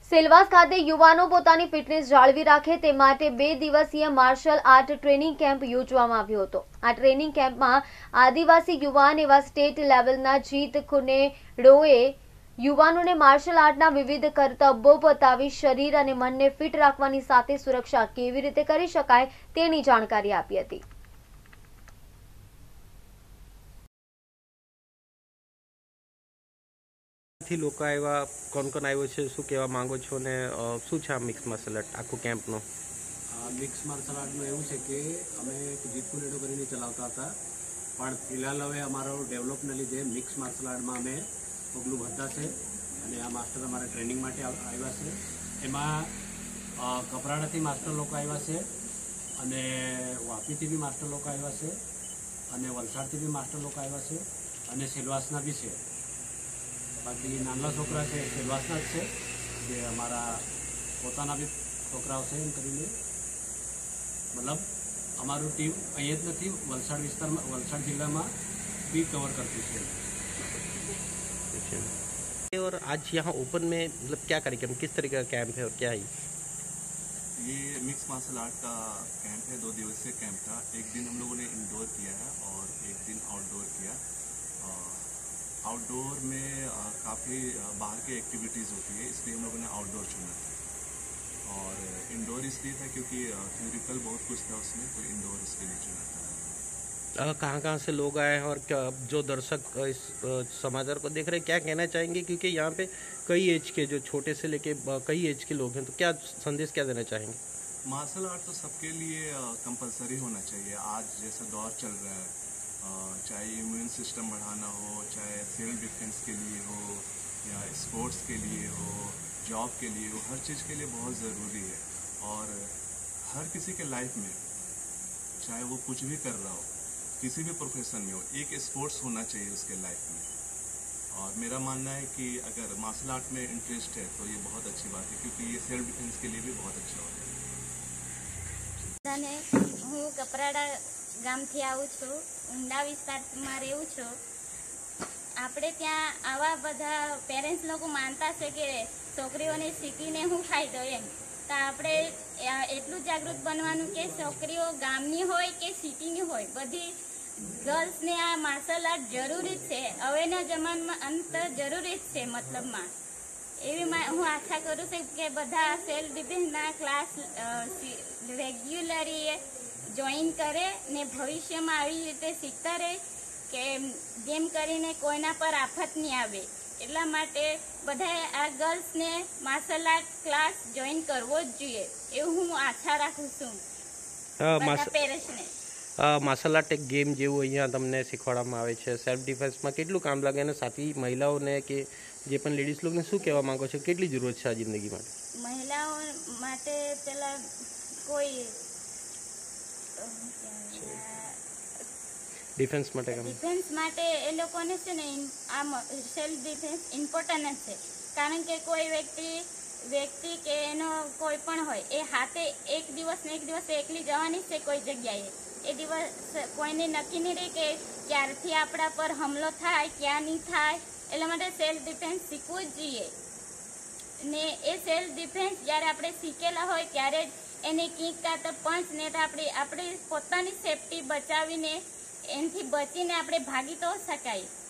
સેલવાસ ખાતે યુવાનો પોતાની ફિટનેસ જાળવી રાખે તે માટે 2 દિવસીય માર્શલ આર્ટ ટ્રેનિંગ કેમ્પ યોજવામાં આવ્યો હતો। આ ટ્રેનિંગ કેમ્પમાં આદિવાસી યુવાન એવા સ્ટેટ લેવલના જીત ખુનેડોએ યુવાનોને માર્શલ આર્ટના વિવિધ કરતબો બતાવી શરીર અને મનને ફિટ રાખવાની સાથે સુરક્ષા કેવી રીતે કરી શકાય તેની જાણકારી આપી હતી। લોકો આવ્યા કોણ કોણ આવ્યો છે શું કહેવા માંગો છો ને શું છે આ મિક્સ માર્શલ આર્ટ આખું કેમ્પનો? મિક્સ માર્શલ આર્ટનું એવું છે કે અમે જીત ખુનેડો કરીને ચલાવતા હતા પણ ફિલહાલ હવે અમારો ડેવલપને લીધે મિક્સ માર્શલ આર્ટમાં અમે પગલું ભરતા છે અને આ માસ્ટર અમારા ટ્રેનિંગ માટે આવ્યા છે। એમાં કપરાડાથી માસ્ટર લોકો આવ્યા છે અને વાપીથી બી માસ્ટર લોકો આવ્યા છે અને વલસાડથી બી માસ્ટર લોકો આવ્યા છે અને સેલવાસના બી છે। बाकी नाना छोकरा है सेलवासना है जे अमरा पोताना भी छोकराओ से एम करीने मतलब अमारू टीम अहीं ज नथी वलसाड विस्तार में वलसाड जिला में भी कवर करती है। और आज यहाँ ओपन में मतलब क्या कार्यक्रम किस तरीके का कैंप है और क्या है ये मिक्स मार्शल आर्ट का कैंप है। 2 दिवसीय कैंप था। एक दिन हम लोगों ने इंडोर किया है और एक दिन आउटडोर किया। आउटडोर में काफ़ी बाहर की एक्टिविटीज़ होती है इसलिए हम लोगों ने आउटडोर चुना था और इंडोर इसलिए था क्योंकि थ्योरिकल बहुत कुछ था उसमें तो इंडोर इसके लिए चुना था। कहाँ से लोग आए हैं और क्या जो दर्शक इस समाचार को देख रहे हैं क्या कहना चाहेंगे क्योंकि यहाँ पे कई एज के जो छोटे से लेके कई एज के लोग हैं तो क्या संदेश क्या देना चाहेंगे? मार्शल आर्ट तो सबके लिए कंपलसरी होना चाहिए। आज जैसा दौर चल रहा है चाहे इम्यून सिस्टम बढ़ाना हो चाहे सेल्फ डिफेंस के लिए हो या स्पोर्ट्स के लिए हो जॉब के लिए हो हर चीज़ के लिए बहुत ज़रूरी है और हर किसी के लाइफ में चाहे वो कुछ भी कर रहा हो किसी भी प्रोफेशन में हो एक स्पोर्ट्स होना चाहिए उसके लाइफ में। और मेरा मानना है कि अगर मार्शल आर्ट में इंटरेस्ट है तो ये बहुत अच्छी बात है क्योंकि ये सेल्फ डिफेंस के लिए भी बहुत अच्छा होता है। हूँ कपराड़ा गामथी आऊँ छूँ ऊंडा विस्तारमां रहूँ छूँ। આપણે ત્યાં આવા બધા પેરેન્ટ્સ લોકો માનતા છે કે છોકરીઓને શીખીને શું ફાયદો એમ તો આપણે એટલું જાગૃત બનવાનું કે છોકરીઓ ગામની હોય કે સિટીની હોય બધી ગર્લ્સને આ માર્શલ આર્ટ જરૂરી જ છે। હવેના જમાનામાં અંત જરૂરી જ છે મતલબમાં એવી હું આશા કરું છું કે બધા સેલ્ફ ડિફેન્સના ક્લાસ રેગ્યુલરી જોઈન કરે ને ભવિષ્યમાં આવી રીતે શીખતા રહે કે જેમ કરીને કોઈના પર આફત નહીં આવે એટલા માટે બધાએ આ ગર્લ્સને માર્શલ આર્ટ ક્લાસ જોઈન કરવો જ જોઈએ એવું હું આશા રાખું છું બધા પેરેન્ટ્સને। માર્શલ આર્ટ એક ગેમ જેવું અહીંયા તમને શીખવાડવામાં આવે છે। સેલ્ફ ડિફેન્સમાં કેટલું કામ લાગે અને સાથી મહિલાઓને કે જે પણ લેડીઝ લોકોને શું કહેવા માંગો છો કેટલી જરૂરત છે આ જિંદગી માટે? મહિલાઓ માટે પેલા કોઈ डिफेंस માટે એ લોકોને છે ને આ સેલ્ફ ડિફેન્સ ઇમ્પોર્ટન્ટ જ છે કારણ કે કોઈ વ્યક્તિ કે એનો કોઈ પણ હોય એ હાથે એક દિવસ ને એક દિવસ એકલી જવાની છે કોઈ જગ્યાએ એ દિવસ કોઈને નક્કી નહીં રહે કે ક્યારથી આપણા પર હુમલો થાય ક્યાં નહીં થાય એટલા માટે સેલ્ફ ડિફેન્સ શીખવું જ જોઈએ ને એ સેલ્ફ ડિફેન્સ જ્યારે આપણે શીખેલા હોય ત્યારે એને કંઈક કાં તો પંચ ને આપણે પોતાની સેફટી બચાવીને એનાથી બચીને આપણે ભાગી તો શકાય।